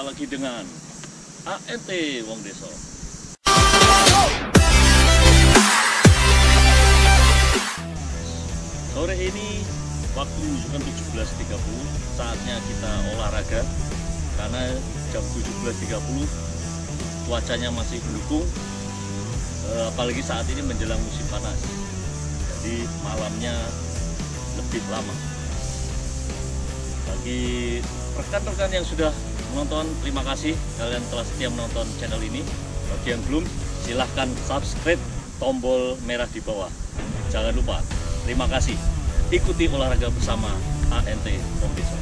Jumpa lagi dengan ANT Wong Deso. Sore ini waktu menunjukkan 17.30, saatnya kita olahraga karena jam 17.30 cuacanya masih mendukung, apalagi saat ini menjelang musim panas, jadi malamnya lebih lama. Bagi rekan-rekan yang sudah menonton, terima kasih kalian telah setia menonton channel ini. Bagi yang belum, silahkan subscribe, tombol merah di bawah. Jangan lupa, terima kasih. Ikuti olahraga bersama ANT Wong Deso.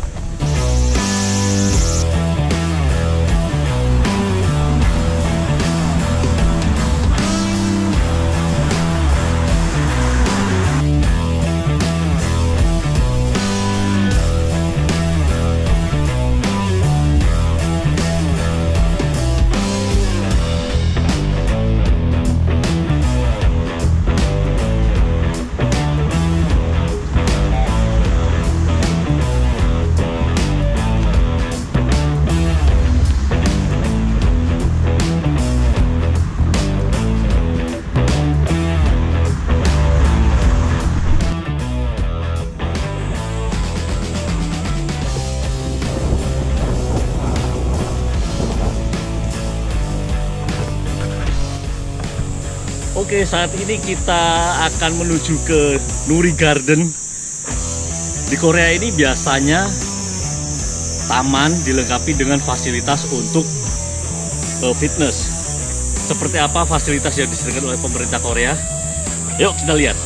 Oke, saat ini kita akan menuju ke Nuri Garden. Di Korea ini biasanya taman dilengkapi dengan fasilitas untuk fitness. Seperti apa fasilitas yang disediakan oleh pemerintah Korea? Yuk kita lihat.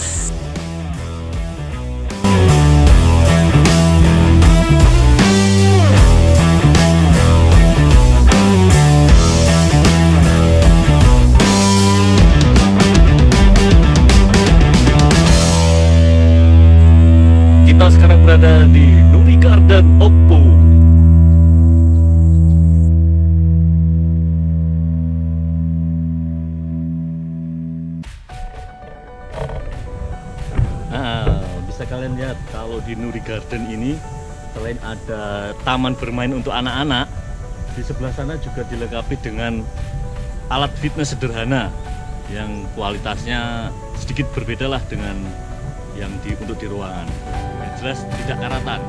Kita sekarang berada di Nuri Garden Oppo. Nah, bisa kalian lihat kalau di Nuri Garden ini selain ada taman bermain untuk anak-anak, di sebelah sana juga dilengkapi dengan alat fitness sederhana yang kualitasnya sedikit berbeda lah dengan yang untuk di ruangan. Yang jelas tidak karatan.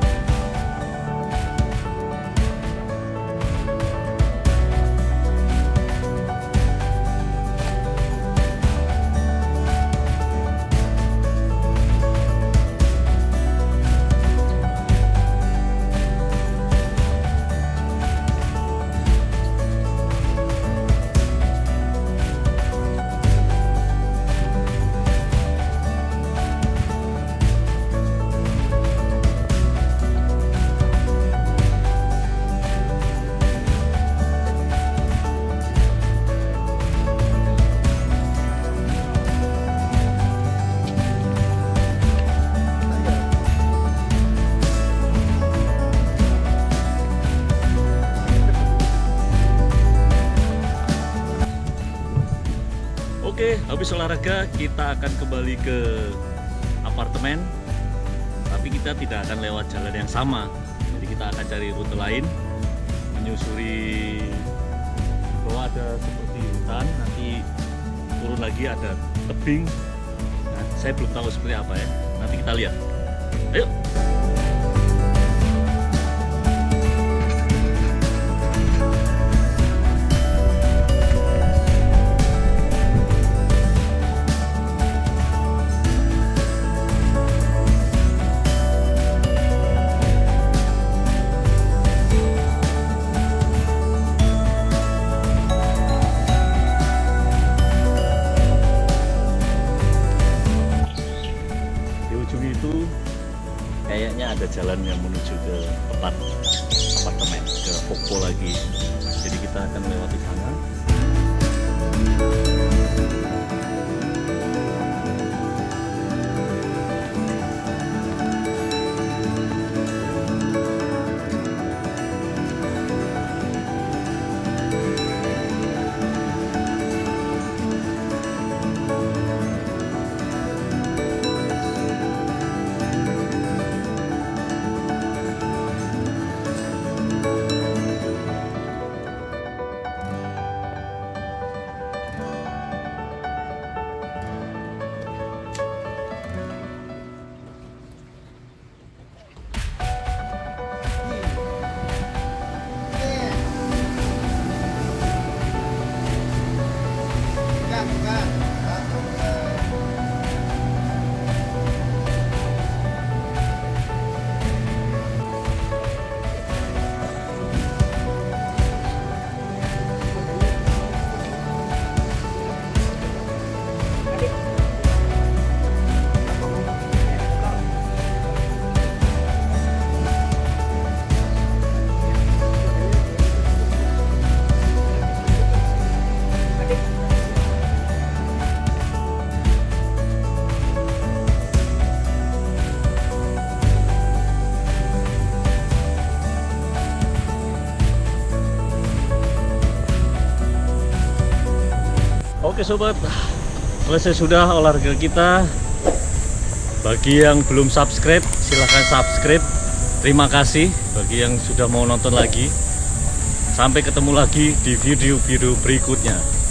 Oke, habis olahraga kita akan kembali ke apartemen, tapi kita tidak akan lewat jalan yang sama. Jadi kita akan cari rute lain, menyusuri bawah ada seperti hutan, nanti turun lagi ada tebing. Nah, saya belum tahu seperti apa ya, nanti kita lihat. Ayo! Itu kayaknya ada jalan yang menuju ke tempat apartemen, ke Oppo lagi. Jadi kita akan lewati sana. Oke sobat, selesai sudah olahraga kita. Bagi yang belum subscribe, silahkan subscribe. Terima kasih bagi yang sudah mau nonton lagi. Sampai ketemu lagi di video-video berikutnya.